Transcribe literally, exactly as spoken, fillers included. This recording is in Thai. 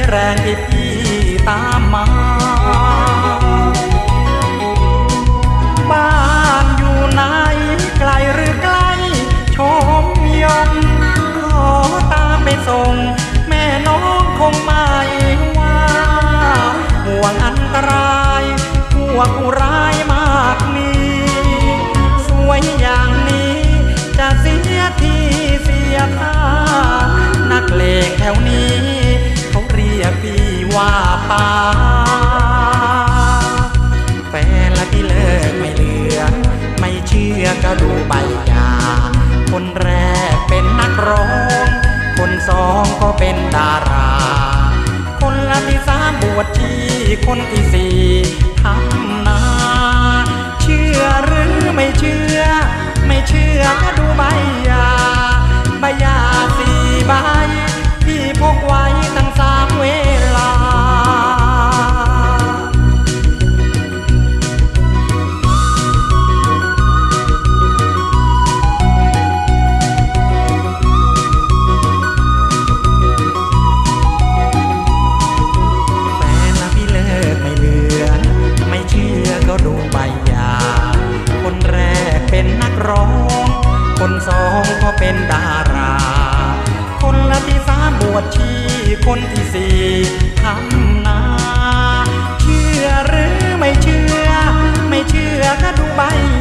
แรงที่พี่ตามมาบ้านอยู่ไหนไกลหรือใกล้ชมยมขอตามไปส่งแม่น้องคงไม่ว่าห่วงอันตรายพวกผู้ร้ายมากมีสวยอย่างนี้จะเสียที่เสียท่านักเลงแถวนี้เขาเรียกพี่ว่าป้าแฟนละพี่เลิกไม่เหลือไม่เชื่อก็ดูใบหย่าคนแรกเป็นนักร้องคนสองก็เป็นดาราคนละที่สามบวชชีคนที่สี่ทำนาเชื่อหรือไม่เชื่อไม่เชื่อก็ดูใบหย่าใบหย่าสี่ใบที่พกไว้ตั้งสามเวลาก็ดูใบหย่าคนแรกเป็นนักร้องคนสองก็เป็นดาราคนละที่สามบวชชีคนที่สี่ทำนาเชื่อหรือไม่เชื่อไม่เชื่อก็ดูใบ